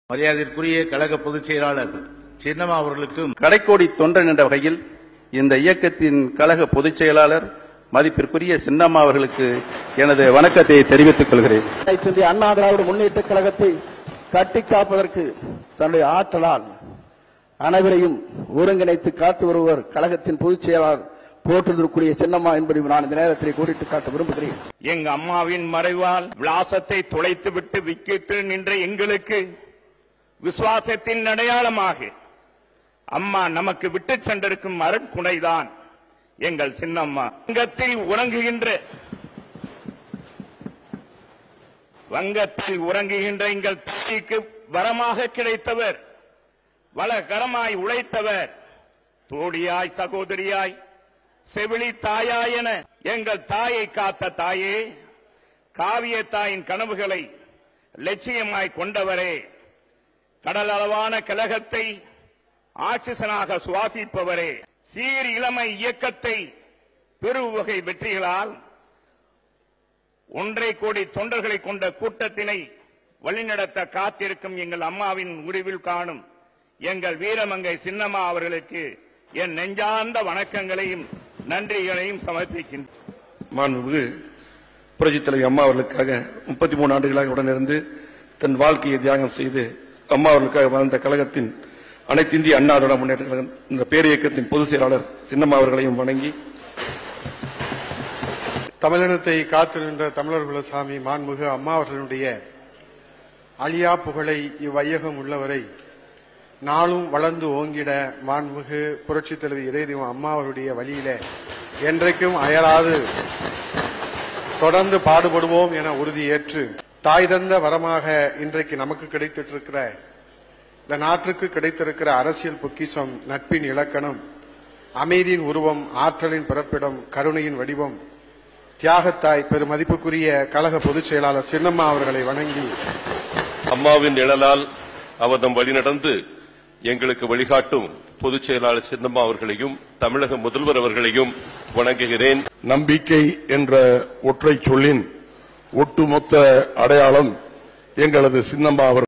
மரியாதைக்குரிய கழக பொதுச் செயலாளர் சின்னம்மா அவர்களுக்கும் கடைக்கோடி தொண்டன் என்ற வகையில் இந்த இயக்கத்தின் கழக பொதுச் செயலாளர் மதிப்பிற்குரிய சின்னம்மா அவர்களுக்கு எனது வணக்கத்தை தெரிவித்துக் கொள்கிறேன். அண்ணா திராவிட முன்னேற்ற கழகத்தை கட்டி காப்பதற்கு தன்னுடைய ஆற்றலால் அனைவரையும் ஒருங்கிணைத்து காத்து வருவர் கழகத்தின் பொதுச் செயலாளர் போற்றுதற்குரிய சின்னம்மா என்பதை நான் இந்த நேரத்தில் கூறிட்டு காட்ட விரும்புகிறேன். எங்க அம்மாவின் மறைவால் விலாசத்தை துளைத்துவிட்டு விக்கிட்டு நின்ற எங்களுக்கு விசுவாசத்தின் அடையாளமாக அம்மா நமக்கு விட்டு சென்றிருக்கும் அருட்குடைதான் எங்கள் சின்னம்மா. வங்கத்தில் உறங்குகின்ற எங்கள் தாய்க்கு வரமாக கிடைத்தவர், வளகரமாய் உழைத்தவர், தோழியாய் சகோதரியாய் செவிலி தாயாய் என எங்கள் தாயை காத்த தாயே, காவிய தாயின் கனவுகளை லட்சியமாய் கொண்டவரே, கடல் அளவான கழகத்தை ஆட்சிசனாக சுவாசிப்பவரே, சீர் இளமை இயக்கத்தை பெருவகை வெற்றிகளால் 1.5 கோடி தொண்டர்களை கொண்ட கூட்டத்தினை வழிநடத்த காத்திருக்கும் எங்கள் அம்மாவின் முடிவில் காணும் எங்கள் வீரமங்கை சின்னம்மா அவர்களுக்கு என் நெஞ்சார்ந்த வணக்கங்களையும் நன்றிகளையும் சமர்ப்பிக்கின்றேன். மாண்புமிகு புரட்சித் தலைவி அம்மா அவர்களுக்காக 33 ஆண்டுகளாக உடனிருந்து தன் வாழ்க்கையை தியாகம் செய்து அம்மா அவர்களுக்காக வாழ்ந்த கழகத்தின் அனைத்து இந்திய அண்ணா திராவிட முன்னேற்ற கழகம் இந்த பேரியக்கத்தின் பொதுச் செயலாளர் சின்னம்மா அவர்களையும் வணங்கி, தமிழினத்தை காத்து நின்ற தமிழர் குலசாமி மாண்புமிகு அம்மா அவர்களுடைய அழியா புகழை இவ்வையகம் உள்ளவரை நாளும் வளர்ந்து ஓங்கிட மாண்புமிகு புரட்சித் தலைவி இதய தெய்வம் அம்மா அவருடைய வழியில என்றைக்கும் அயராது தொடர்ந்து பாடுபடுவோம் என உறுதியேற்று, தாய் தந்த வரமாக இன்றைக்கு நமக்கு கிடைத்திருக்கிற இந்த நாட்டுக்கு கிடைத்திருக்கிற அரசியல் பொக்கிஷம், நட்பின் இலக்கணம், அமைதியின் உருவம், ஆற்றலின் பிறப்பிடம், கருணையின் வடிவம், தியாகத்தாய் பெருமதிப்புக்குரிய கழக பொதுச் செயலாளர் சின்னம்மா அவர்களை வணங்கி, அம்மாவின் நிழலால் அவர் நம் வழிநடந்து எங்களுக்கு வழிகாட்டும் பொதுச் செயலாளர் சின்னம்மா அவர்களையும் தமிழக முதல்வர் அவர்களையும் வணங்குகிறேன். நம்பிக்கை என்ற ஒற்றை சொல்லின் ஒட்டுமொத்த அடையாளம் எங்களது சின்னம்மா அவர்கள்.